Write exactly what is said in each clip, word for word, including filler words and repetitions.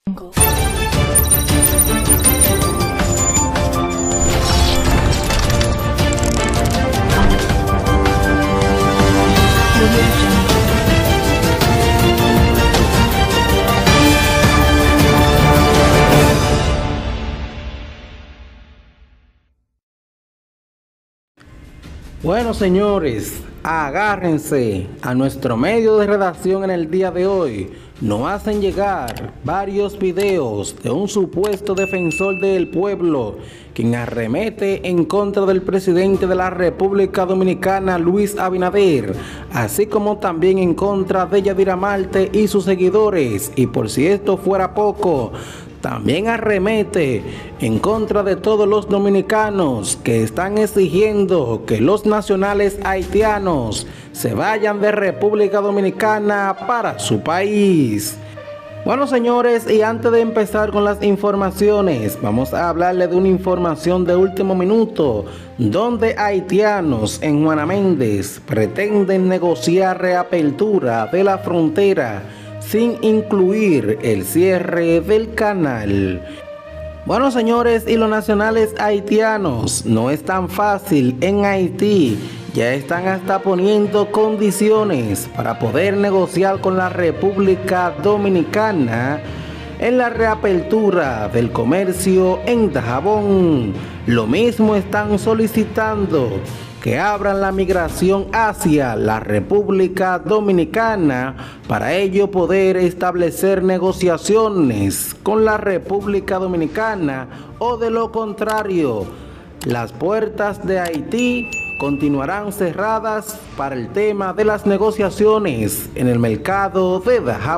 Bueno, señores, agárrense a nuestro medio de redacción en el día de hoy. Nos hacen llegar varios videos de un supuesto defensor del pueblo quien arremete en contra del presidente de la República Dominicana, Luis Abinader, así como también en contra de Yadira Marte y sus seguidores. Y por si esto fuera poco, también arremete en contra de todos los dominicanos que están exigiendo que los nacionales haitianos se vayan de República Dominicana para su país. Bueno, señores, y antes de empezar con las informaciones, vamos a hablarle de una información de último minuto, donde haitianos en Juana Méndez pretenden negociar reapertura de la frontera sin incluir el cierre del canal. Bueno, señores, y los nacionales haitianos no es tan fácil en Haití. Ya están hasta poniendo condiciones para poder negociar con la República Dominicana en la reapertura del comercio en Dajabón. Lo mismo están solicitando que abran la migración hacia la República Dominicana para ello poder establecer negociaciones con la República Dominicana, o de lo contrario, las puertas de Haití continuarán cerradas para el tema de las negociaciones en el mercado de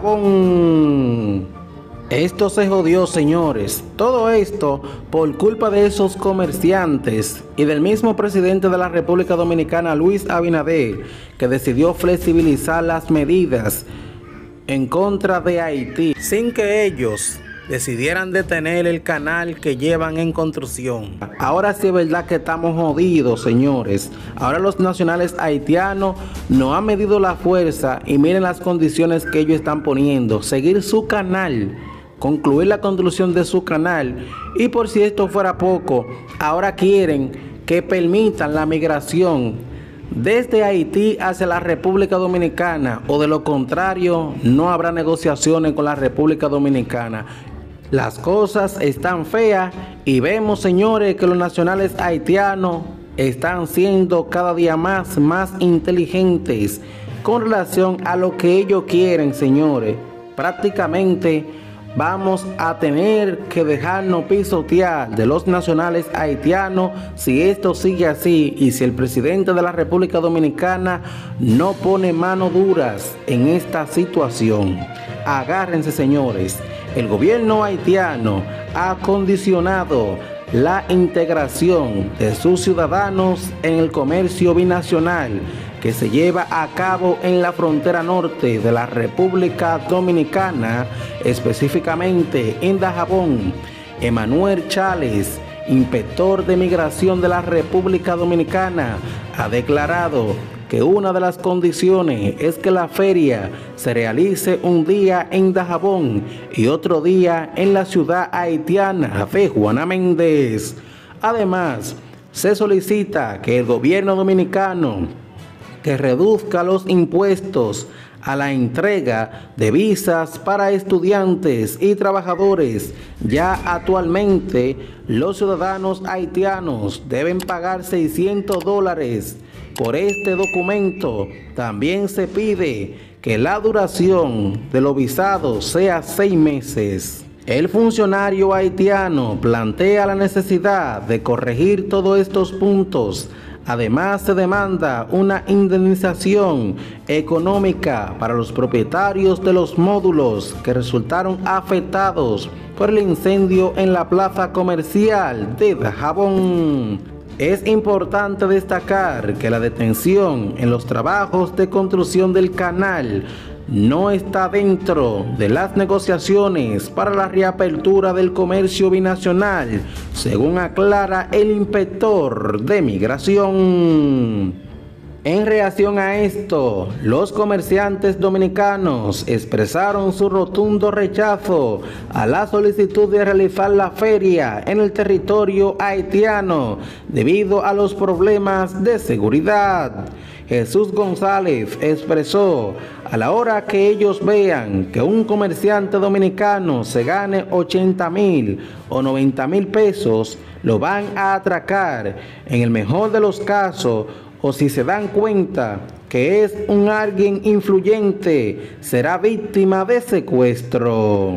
Dajabón. Esto se jodió, señores. Todo esto por culpa de esos comerciantes y del mismo presidente de la República Dominicana, Luis Abinader, que decidió flexibilizar las medidas en contra de Haití sin que ellos decidieran detener el canal que llevan en construcción. Ahora sí es verdad que estamos jodidos, señores. Ahora los nacionales haitianos no han medido la fuerza y miren las condiciones que ellos están poniendo. Seguir su canal, concluir la construcción de su canal, y por si esto fuera poco, ahora quieren que permitan la migración desde Haití hacia la República Dominicana, o de lo contrario no habrá negociaciones con la República Dominicana. Las cosas están feas y vemos, señores, que los nacionales haitianos están siendo cada día más, más inteligentes con relación a lo que ellos quieren, señores. Prácticamente vamos a tener que dejarnos pisotear de los nacionales haitianos si esto sigue así, y si el presidente de la República Dominicana no pone manos duras en esta situación. Agárrense, señores. El gobierno haitiano ha condicionado la integración de sus ciudadanos en el comercio binacional que se lleva a cabo en la frontera norte de la República Dominicana, específicamente en Dajabón. Emanuel Chales, inspector de migración de la República Dominicana, ha declarado que una de las condiciones es que la feria se realice un día en Dajabón y otro día en la ciudad haitiana de Juana Méndez. Además, se solicita que el gobierno dominicano que reduzca los impuestos a la entrega de visas para estudiantes y trabajadores. Ya actualmente los ciudadanos haitianos deben pagar seiscientos dólares por este documento. También se pide que la duración de los visados sea seis meses. El funcionario haitiano plantea la necesidad de corregir todos estos puntos. Además, se demanda una indemnización económica para los propietarios de los módulos que resultaron afectados por el incendio en la plaza comercial de Dajabón. Es importante destacar que la detención en los trabajos de construcción del canal no está dentro de las negociaciones para la reapertura del comercio binacional, según aclara el inspector de migración. En reacción a esto, los comerciantes dominicanos expresaron su rotundo rechazo a la solicitud de realizar la feria en el territorio haitiano debido a los problemas de seguridad. Jesús González expresó: a la hora que ellos vean que un comerciante dominicano se gane ochenta mil o noventa mil pesos, lo van a atracar en el mejor de los casos, o si se dan cuenta que es un alguien influyente, será víctima de secuestro.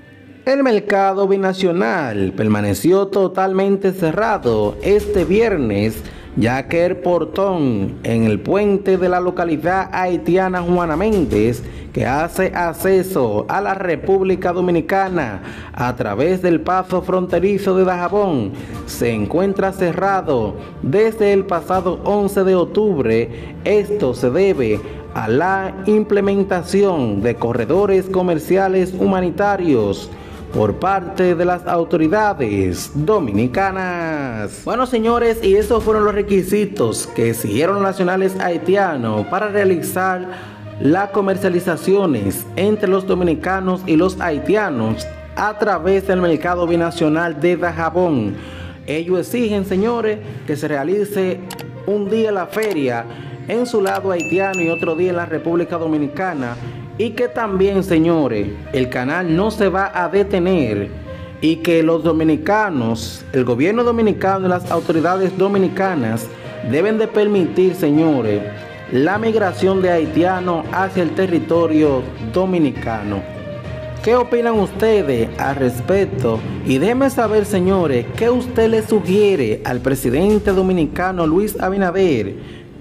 El mercado binacional permaneció totalmente cerrado este viernes, ya que el portón en el puente de la localidad haitiana Juana Méndez, que hace acceso a la República Dominicana a través del paso fronterizo de Dajabón, se encuentra cerrado desde el pasado once de octubre. Esto se debe a la implementación de corredores comerciales humanitarios por parte de las autoridades dominicanas. Bueno, señores, y esos fueron los requisitos que siguieron los nacionales haitianos para realizar las comercializaciones entre los dominicanos y los haitianos a través del mercado binacional de Dajabón. Ellos exigen, señores, que se realice un día la feria en su lado haitiano y otro día en la República Dominicana. Y que también, señores, el canal no se va a detener y que los dominicanos, el gobierno dominicano y las autoridades dominicanas deben de permitir, señores, la migración de haitianos hacia el territorio dominicano. ¿Qué opinan ustedes al respecto? Y déjenme saber, señores, ¿qué usted le sugiere al presidente dominicano Luis Abinader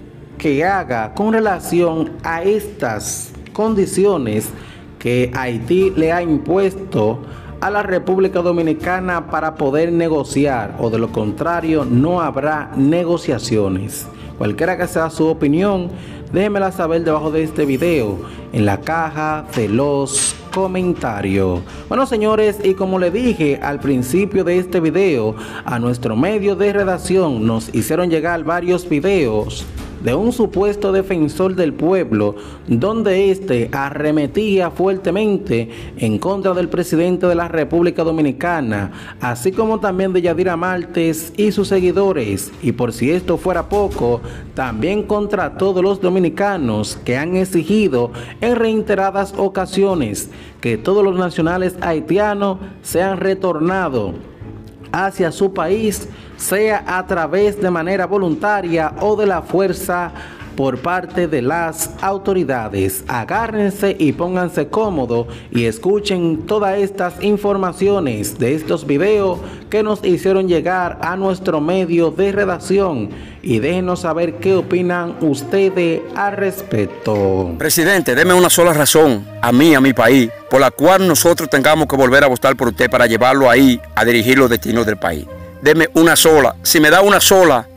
que haga con relación a estas condiciones que Haití le ha impuesto a la República Dominicana para poder negociar, o de lo contrario no habrá negociaciones? Cualquiera que sea su opinión, déjenmela saber debajo de este video en la caja de los comentarios. Bueno, señores, y como le dije al principio de este video, a nuestro medio de redacción nos hicieron llegar varios videos de un supuesto defensor del pueblo, donde éste arremetía fuertemente en contra del presidente de la República Dominicana, así como también de Yadira Martes y sus seguidores, y por si esto fuera poco, también contra todos los dominicanos que han exigido en reiteradas ocasiones que todos los nacionales haitianos sean retornados hacia su país, sea a través de manera voluntaria o de la fuerza por parte de las autoridades. Agárrense y pónganse cómodos y escuchen todas estas informaciones de estos videos que nos hicieron llegar a nuestro medio de redacción, y déjenos saber qué opinan ustedes al respecto. Presidente, deme una sola razón a mí, a mi país, por la cual nosotros tengamos que volver a votar por usted para llevarlo ahí a dirigir los destinos del país. Deme una sola. Si me da una sola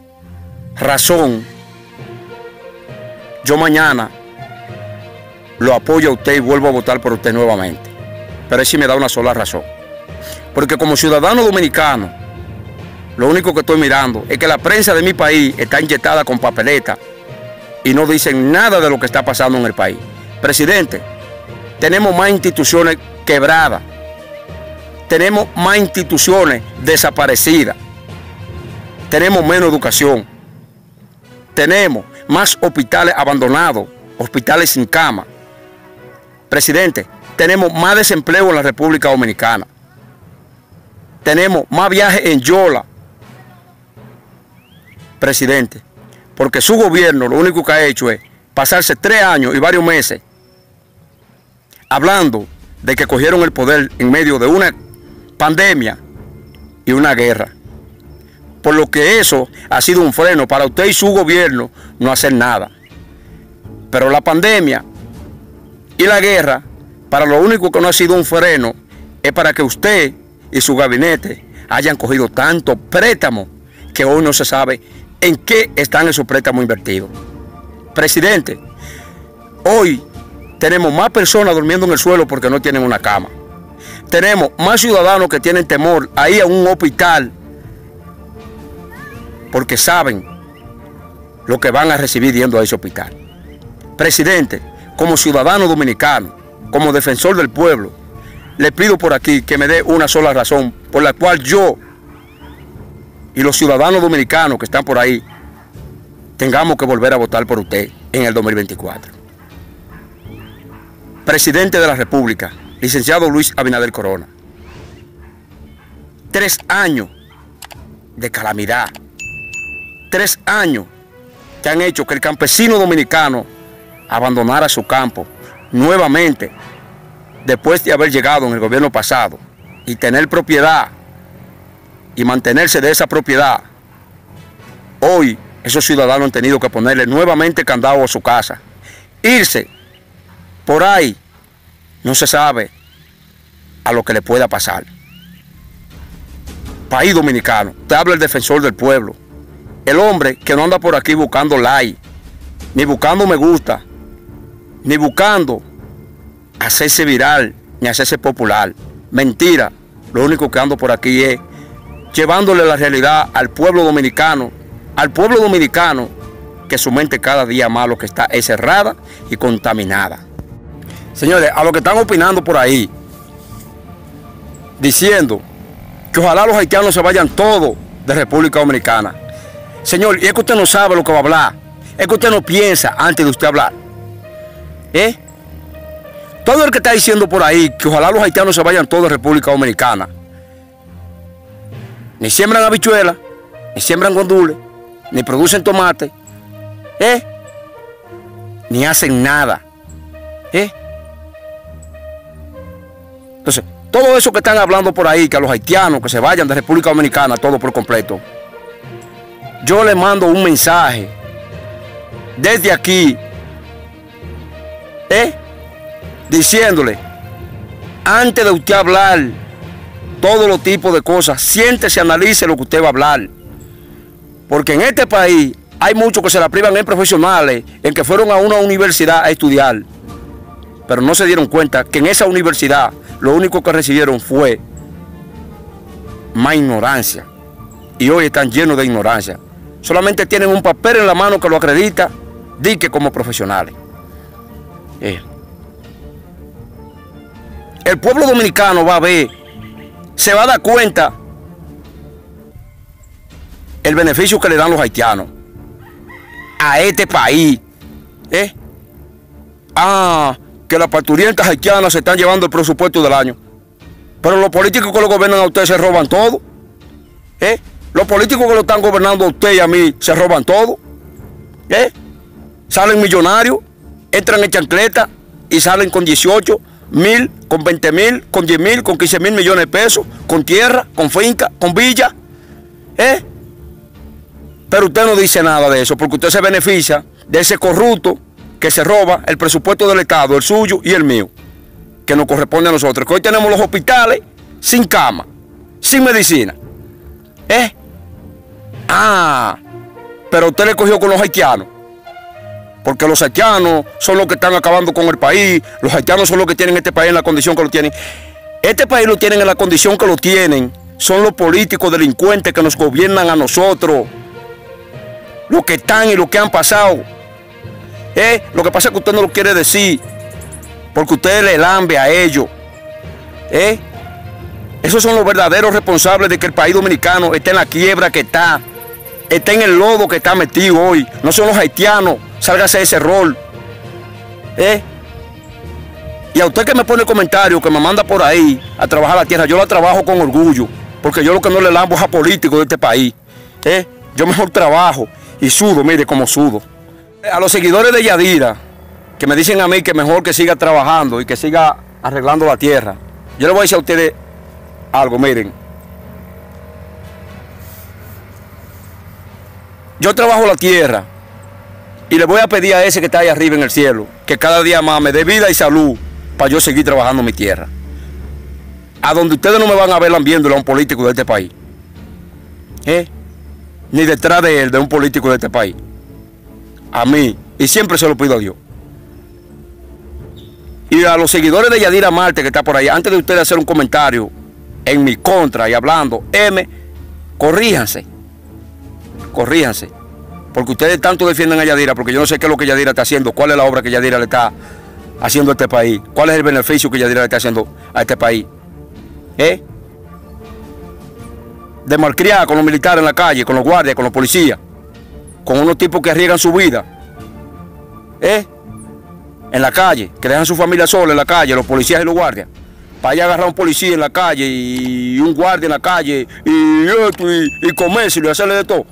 razón, yo mañana lo apoyo a usted y vuelvo a votar por usted nuevamente. Pero si me da una sola razón. Porque como ciudadano dominicano, lo único que estoy mirando es que la prensa de mi país está inyectada con papeleta y no dicen nada de lo que está pasando en el país. Presidente, tenemos más instituciones quebradas. Tenemos más instituciones desaparecidas. Tenemos menos educación. Tenemos más hospitales abandonados, hospitales sin cama. Presidente, tenemos más desempleo en la República Dominicana. Tenemos más viajes en Yola. Presidente, porque su gobierno lo único que ha hecho es pasarse tres años y varios meses hablando de que cogieron el poder en medio de una pandemia y una guerra. Por lo que eso ha sido un freno para usted y su gobierno no hacer nada. Pero la pandemia y la guerra, para lo único que no ha sido un freno, es para que usted y su gabinete hayan cogido tanto préstamo que hoy no se sabe en qué están esos préstamos invertidos. Presidente, hoy tenemos más personas durmiendo en el suelo porque no tienen una cama. Tenemos más ciudadanos que tienen temor a ir a un hospital porque saben lo que van a recibir yendo a ese hospital. Presidente, como ciudadano dominicano, como defensor del pueblo, le pido por aquí que me dé una sola razón por la cual yo y los ciudadanos dominicanos que están por ahí tengamos que volver a votar por usted en el dos mil veinticuatro. Presidente de la República, licenciado Luis Abinader Corona. Tres años de calamidad. Tres años que han hecho que el campesino dominicano abandonara su campo nuevamente después de haber llegado en el gobierno pasado y tener propiedad y mantenerse de esa propiedad. Hoy esos ciudadanos han tenido que ponerle nuevamente candado a su casa, irse por ahí, no se sabe a lo que le pueda pasar. País dominicano, te habla el defensor del pueblo, el hombre que no anda por aquí buscando like, ni buscando me gusta, ni buscando hacerse viral, ni hacerse popular. Mentira, lo único que ando por aquí es llevándole la realidad al pueblo dominicano, al pueblo dominicano que su mente cada día más lo que está es cerrada y contaminada. Señores, a los que están opinando por ahí, diciendo que ojalá los haitianos se vayan todos de República Dominicana. Señor, y es que usted no sabe lo que va a hablar, es que usted no piensa antes de usted hablar. ¿Eh? Todo el que está diciendo por ahí que ojalá los haitianos se vayan todos de República Dominicana, ni siembran habichuelas, ni siembran gandules, ni producen tomate, ¿eh? Ni hacen nada, ¿eh? Entonces, todo eso que están hablando por ahí, que a los haitianos que se vayan de República Dominicana, todo por completo, yo le mando un mensaje desde aquí, ¿eh? Diciéndole, antes de usted hablar todos los tipos de cosas, siéntese, analice lo que usted va a hablar. Porque en este país hay muchos que se la privan en profesionales, en que fueron a una universidad a estudiar, pero no se dieron cuenta que en esa universidad lo único que recibieron fue más ignorancia. Y hoy están llenos de ignorancia. Solamente tienen un papel en la mano que lo acredita, di que como profesionales. Eh. El pueblo dominicano va a ver, se va a dar cuenta el beneficio que le dan los haitianos a este país. ¿Eh? Ah, que las parturientas haitianas se están llevando el presupuesto del año. Pero los políticos que lo gobiernan a ustedes se roban todo. ¿Eh? Los políticos que lo están gobernando a usted y a mí se roban todo. ¿Eh? Salen millonarios, entran en chancleta y salen con dieciocho mil, con veinte mil, con diez mil, con quince mil millones de pesos, con tierra, con finca, con villa. ¿Eh? Pero usted no dice nada de eso, porque usted se beneficia de ese corrupto que se roba el presupuesto del Estado, el suyo y el mío, que nos corresponde a nosotros. Que hoy tenemos los hospitales sin cama, sin medicina. ¿Eh? Ah, pero usted le cogió con los haitianos, porque los haitianos son los que están acabando con el país, los haitianos son los que tienen este país en la condición que lo tienen. Este país lo tienen en la condición que lo tienen, son los políticos delincuentes que nos gobiernan a nosotros, los que están y los que han pasado. ¿Eh? Lo que pasa es que usted no lo quiere decir, porque usted le lambe a ellos. ¿Eh? Esos son los verdaderos responsables de que el país dominicano esté en la quiebra que está, esté en el lodo que está metido hoy. No son los haitianos, sálgase de ese rol. ¿Eh? Y a usted que me pone comentarios, que me manda por ahí a trabajar la tierra, yo la trabajo con orgullo, porque yo lo que no le lambo es a políticos de este país. ¿Eh? Yo mejor trabajo y sudo, mire cómo sudo. A los seguidores de Yadira, que me dicen a mí que mejor que siga trabajando y que siga arreglando la tierra, yo les voy a decir a ustedes algo, miren. Yo trabajo la tierra y le voy a pedir a ese que está ahí arriba en el cielo que cada día más me dé vida y salud para yo seguir trabajando mi tierra. A donde ustedes no me van a ver lambiéndole a un político de este país. ¿Eh? Ni detrás de él, de un político de este país. A mí, y siempre se lo pido a Dios. Y a los seguidores de Yadira Marte que está por ahí, antes de ustedes hacer un comentario en mi contra y hablando, M, corríjanse, corríjanse. Porque ustedes tanto defienden a Yadira, porque yo no sé qué es lo que Yadira está haciendo, cuál es la obra que Yadira le está haciendo a este país, cuál es el beneficio que Yadira le está haciendo a este país. ¿Eh? De malcriar con los militares en la calle, con los guardias, con los policías, con unos tipos que arriesgan su vida, ¿eh? En la calle, que dejan su familia sola en la calle, los policías y los guardias, para allá agarrar a un policía en la calle y un guardia en la calle y esto y, y comérselo y hacerle de todo.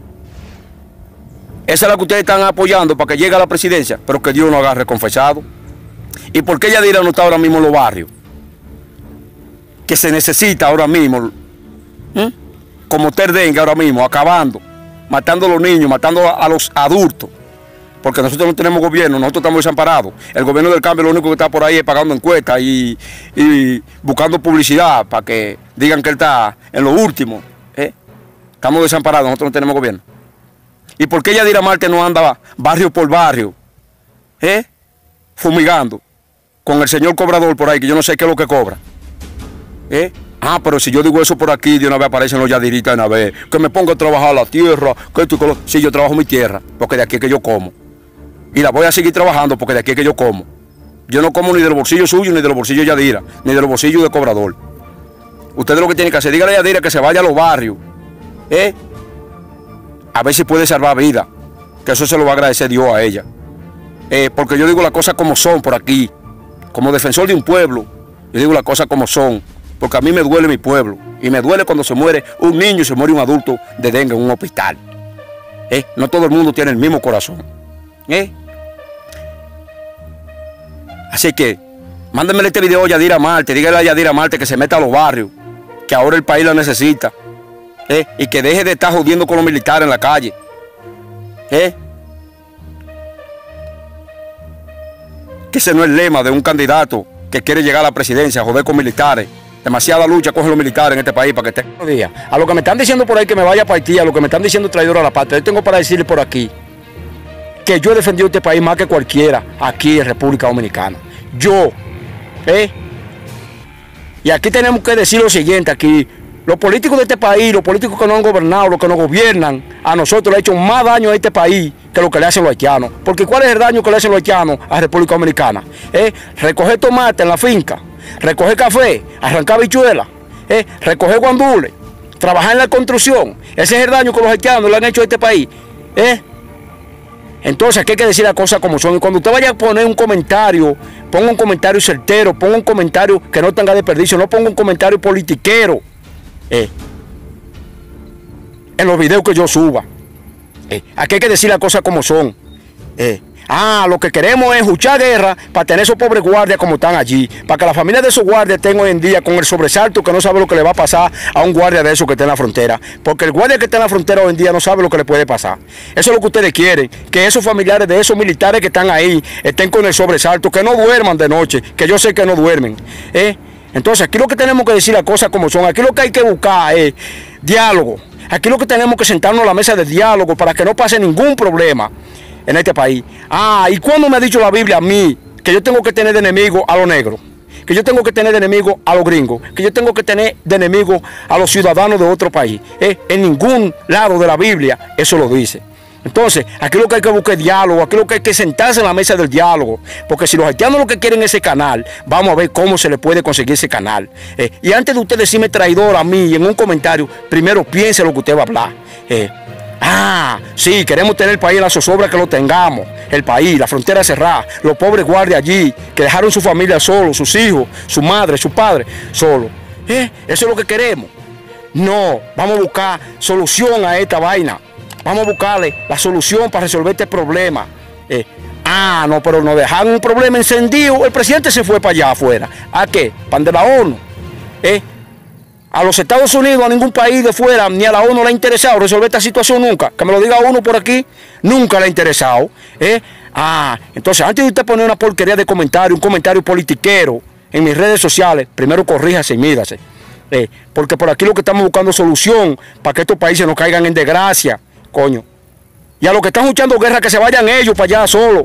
Esa es la que ustedes están apoyando para que llegue a la presidencia, pero que Dios no agarre confesado. ¿Y por qué Yadira no está ahora mismo en los barrios? Que se necesita ahora mismo, ¿eh? Como Terdengue ahora mismo, acabando, matando a los niños, matando a los adultos. Porque nosotros no tenemos gobierno, nosotros estamos desamparados. El gobierno del cambio lo único que está por ahí es pagando encuestas y, y buscando publicidad para que digan que él está en lo último. ¿eh? Estamos desamparados, nosotros no tenemos gobierno. ¿Y por qué Yadira Marte no anda barrio por barrio, ¿eh? fumigando, con el señor cobrador por ahí, que yo no sé qué es lo que cobra? ¿Eh? Ah, pero si yo digo eso por aquí, de una vez aparecen los yadiritas de una vez, que me pongo a trabajar la tierra, que esto y que lo... Sí, yo trabajo mi tierra, porque de aquí es que yo como. Y la voy a seguir trabajando porque de aquí es que yo como. Yo no como ni de los bolsillos suyos, ni de los bolsillos de Yadira, ni de los bolsillos de cobrador. Ustedes lo que tienen que hacer, dígale a Yadira que se vaya a los barrios, ¿eh? A ver si puede salvar vida, que eso se lo va a agradecer Dios a ella. Eh, porque yo digo las cosas como son por aquí, como defensor de un pueblo, yo digo las cosas como son, porque a mí me duele mi pueblo, y me duele cuando se muere un niño y se muere un adulto de dengue en un hospital. ¿Eh? No todo el mundo tiene el mismo corazón. ¿Eh? Así que, mándenme este video a Yadira Marte, dígale a Yadira Marte que se meta a los barrios, que ahora el país la necesita. ¿Eh? Y que deje de estar jodiendo con los militares en la calle. ¿Eh? Que ese no es el lema de un candidato que quiere llegar a la presidencia, joder con militares. Demasiada lucha cogen los militares en este país para que estén. A lo que me están diciendo por ahí que me vaya a Haití, a lo que me están diciendo traidor a la patria, yo tengo para decirle por aquí que yo he defendido este país más que cualquiera aquí en República Dominicana. Yo, ¿eh? Y aquí tenemos que decir lo siguiente aquí. Los políticos de este país, los políticos que nos han gobernado, los que nos gobiernan, a nosotros le han hecho más daño a este país que lo que le hacen los haitianos. Porque ¿cuál es el daño que le hacen los haitianos a la República Dominicana? ¿Eh? Recoger tomate en la finca, recoger café, arrancar bichuelas, ¿eh? recoger guandules, trabajar en la construcción. Ese es el daño que los haitianos le han hecho a este país. ¿Eh? Entonces aquí hay que decir las cosas como son. Y cuando usted vaya a poner un comentario, ponga un comentario certero, ponga un comentario que no tenga desperdicio, no ponga un comentario politiquero. Eh, en los videos que yo suba. Eh, aquí hay que decir las cosas como son. Eh, ah, lo que queremos es luchar guerra para tener esos pobres guardias como están allí. Para que la familia de esos guardias estén hoy en día con el sobresalto que no sabe lo que le va a pasar a un guardia de esos que está en la frontera. Porque el guardia que está en la frontera hoy en día no sabe lo que le puede pasar. Eso es lo que ustedes quieren. Que esos familiares de esos militares que están ahí estén con el sobresalto. Que no duerman de noche. Que yo sé que no duermen. Eh, Entonces aquí lo que tenemos que decir las cosas como son, aquí lo que hay que buscar es diálogo, aquí lo que tenemos que sentarnos a la mesa de diálogo para que no pase ningún problema en este país. Ah, ¿y cuándo me ha dicho la Biblia a mí que yo tengo que tener de enemigo a los negros? Que yo tengo que tener de enemigo a los gringos, que yo tengo que tener de enemigo a los ciudadanos de otro país. Eh, en ningún lado de la Biblia eso lo dice. Entonces, aquí lo que hay que buscar es diálogo, aquí lo que hay que sentarse en la mesa del diálogo, porque si los haitianos lo que quieren es ese canal, vamos a ver cómo se le puede conseguir ese canal. Eh, y antes de usted decirme traidor a mí en un comentario, primero piense lo que usted va a hablar. Eh, ah, sí, queremos tener el país en la zozobra que lo tengamos, el país, la frontera cerrada, los pobres guardias allí, que dejaron su familia solos, sus hijos, su madre, su padre, solos. Eh, eso es lo que queremos. No, vamos a buscar solución a esta vaina. Vamos a buscarle la solución para resolver este problema. Eh, ah, no, pero nos dejaron un problema encendido. El presidente se fue para allá afuera. ¿A qué? Para de la ONU. Eh, a los Estados Unidos, a ningún país de fuera, ni a la ONU le ha interesado resolver esta situación nunca. Que me lo diga uno por aquí, nunca le ha interesado. Eh, ah, entonces antes de usted poner una porquería de comentario, un comentario politiquero en mis redes sociales, primero corríjase y mídase. Eh, porque por aquí lo que estamos buscando es solución para que estos países no caigan en desgracia. Coño. Y a los que están luchando guerra, que se vayan ellos para allá solos.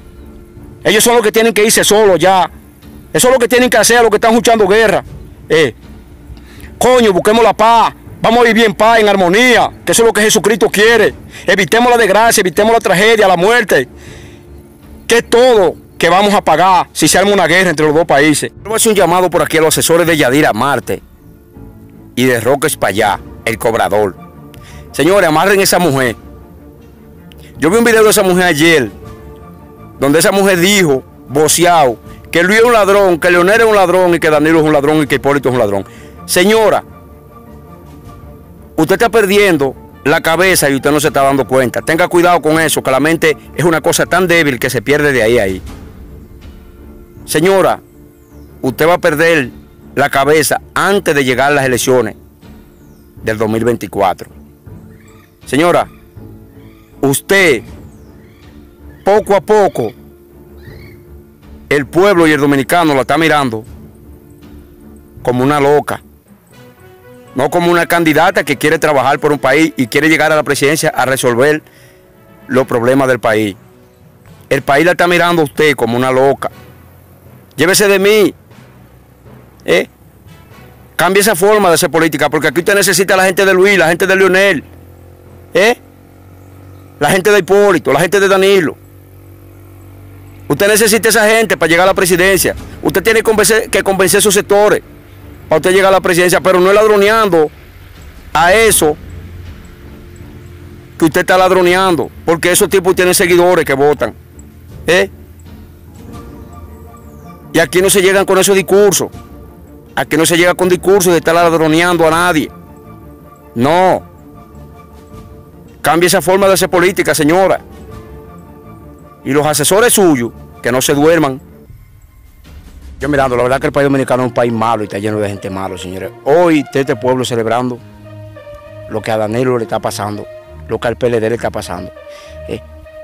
Ellos son los que tienen que irse solos ya. Eso es lo que tienen que hacer a los que están luchando guerra. Eh. Coño, busquemos la paz. Vamos a vivir en paz, en armonía, que eso es lo que Jesucristo quiere. Evitemos la desgracia, evitemos la tragedia, la muerte, que es todo que vamos a pagar si se arma una guerra entre los dos países. Voy a hacer un llamado por aquí a los asesores de Yadira Marte y de Roque Espaillá, el cobrador. Señores, amarren a esa mujer. Yo vi un video de esa mujer ayer, donde esa mujer dijo, voceado, que Luis es un ladrón, que Leonel es un ladrón y que Danilo es un ladrón y que Hipólito es un ladrón. Señora, usted está perdiendo la cabeza y usted no se está dando cuenta. Tenga cuidado con eso, que la mente es una cosa tan débil que se pierde de ahí a ahí. Señora, usted va a perder la cabeza antes de llegar a las elecciones del dos mil veinticuatro. Señora, usted, poco a poco, el pueblo y el dominicano la está mirando como una loca. No como una candidata que quiere trabajar por un país y quiere llegar a la presidencia a resolver los problemas del país. El país la está mirando a usted como una loca. Llévese de mí. ¿Eh? Cambie esa forma de hacer política, porque aquí usted necesita a la gente de Luis, la gente de Leonel, ¿eh? La gente de Hipólito, la gente de Danilo. Usted necesita a esa gente para llegar a la presidencia. Usted tiene que convencer, que convencer a esos sectores para usted llegar a la presidencia, pero no es ladroneando a eso que usted está ladroneando, porque esos tipos tienen seguidores que votan. ¿Eh? Y aquí no se llegan con esos discursos. Aquí no se llega con discursos de estar ladroneando a nadie. No. Cambie esa forma de hacer política, señora. Y los asesores suyos, que no se duerman. Yo mirando, la verdad que el país dominicano es un país malo y está lleno de gente mala, señores. Hoy está este pueblo celebrando lo que a Danilo le está pasando, lo que al P L D le está pasando. ¿Eh?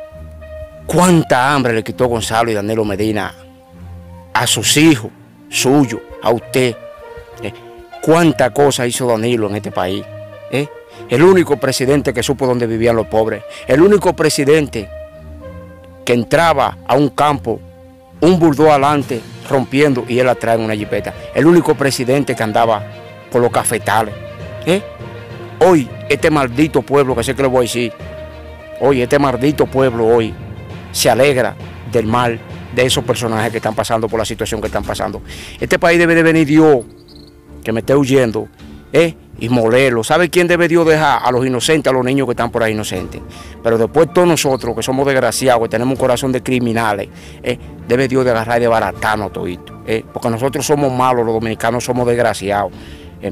¿Cuánta hambre le quitó Gonzalo y Danilo Medina a sus hijos, suyos, a usted? ¿Eh? ¿Cuánta cosa hizo Danilo en este país? ¿Eh? El único presidente que supo dónde vivían los pobres. El único presidente que entraba a un campo, un bulldog adelante, rompiendo y él atrás en una jipeta. El único presidente que andaba por los cafetales. ¿Eh? Hoy, este maldito pueblo, que sé que le voy a decir, hoy, este maldito pueblo hoy se alegra del mal de esos personajes que están pasando por la situación que están pasando. Este país debe de venir Dios, que me esté huyendo, ¿eh? Y molerlo. ¿Sabe quién debe Dios dejar? A los inocentes, a los niños que están por ahí inocentes. Pero después todos nosotros, que somos desgraciados, que tenemos un corazón de criminales, ¿eh? Debe Dios de agarrar y de baratarnos todito, ¿eh? Porque nosotros somos malos, los dominicanos somos desgraciados. ¿eh?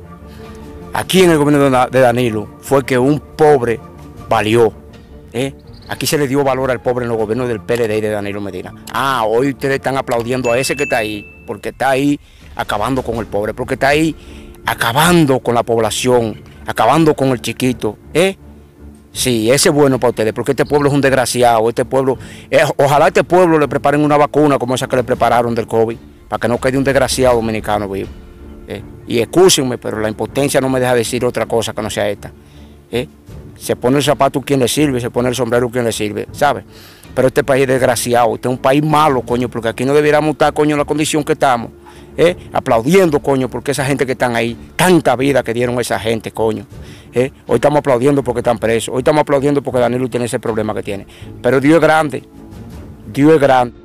Aquí en el gobierno de Danilo fue que un pobre valió. ¿eh? Aquí se le dio valor al pobre en los gobiernos del P L D y de Danilo Medina. Ah, hoy ustedes están aplaudiendo a ese que está ahí, porque está ahí acabando con el pobre, porque está ahí acabando con la población, acabando con el chiquito. ¿eh? Sí, ese es bueno para ustedes, porque este pueblo es un desgraciado. Este pueblo, eh, ojalá a este pueblo le preparen una vacuna como esa que le prepararon del COVID, para que no quede un desgraciado dominicano vivo. ¿eh? Y excúsenme, pero la impotencia no me deja decir otra cosa que no sea esta. ¿eh? Se pone el zapato quien le sirve, se pone el sombrero quien le sirve, ¿sabe? Pero este país es desgraciado, este es un país malo, coño, porque aquí no debiéramos estar, coño, en la condición que estamos. ¿eh? Aplaudiendo, coño, porque esa gente que están ahí, tanta vida que dieron esa gente, coño. ¿eh? Hoy estamos aplaudiendo porque están presos, hoy estamos aplaudiendo porque Danilo tiene ese problema que tiene. Pero Dios es grande, Dios es grande.